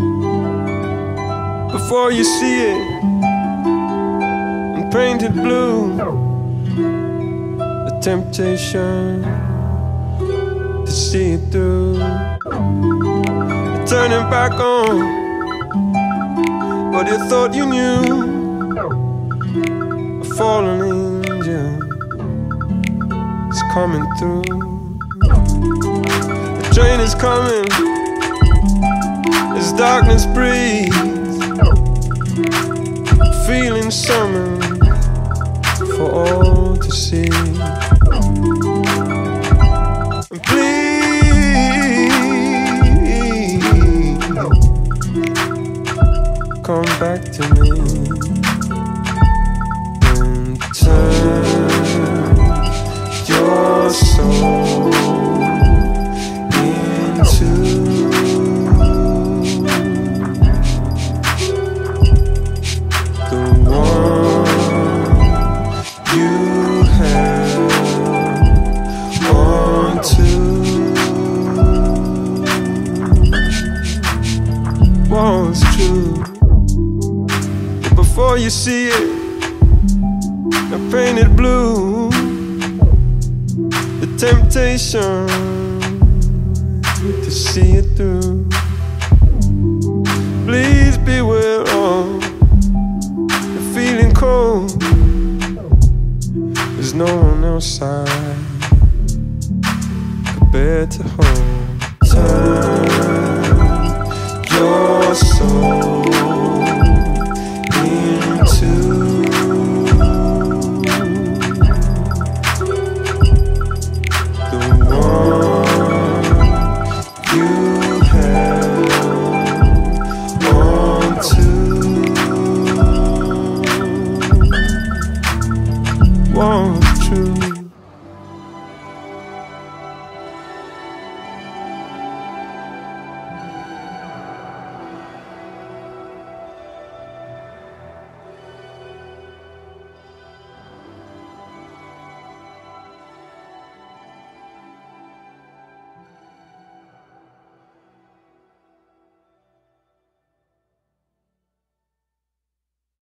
before you see it and painted blue. The temptation to see it through, turning back on what you thought you knew. A fallen angel is coming through. The train is coming as darkness breathes, feeling summoned for all to see. And please come back to me and turn your soul into the one you held on to. Was true. Before you see it, I painted blue. The temptation to see it through.